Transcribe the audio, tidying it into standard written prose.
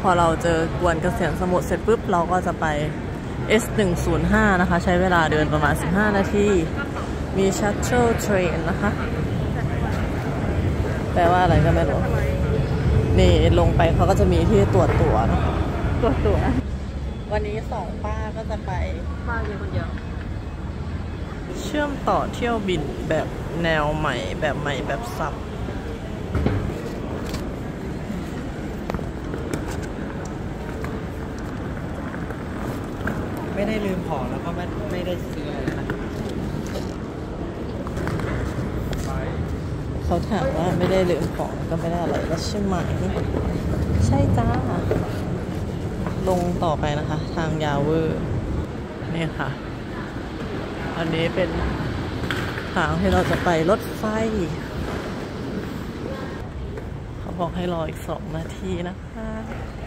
อเราเจอกวนเกษียณสมุทรเสร็จปุ๊บเราก็จะไป S105 นะคะใช้เวลาเดินประมาณ15นาทีมี Shuttle Train นะคะแปลว่าอะไรก็ไม่รู้นี่ลงไปเขาก็จะมีที่ตรวจตั๋วนะตรวจตั๋ววันนี้2ป้าก็จะไปป้าเดียวคนเดียวเชื่อมต่อเที่ยวบินแบบแนวใหม่แบบสับไม่ได้ลืมของแล้วก็ไม่ได้ซื้ออะไรนะเขาถามว่าไม่ได้ลืมของก็ไม่ได้อะไรแล้วใช่ไหมใช่จ้าลงต่อไปนะคะทางยาวเวอร์นี่ค่ะอันนี้เป็นทางที่เราจะไปรถไฟเขาบอกให้รออีก2 นาทีนะคะ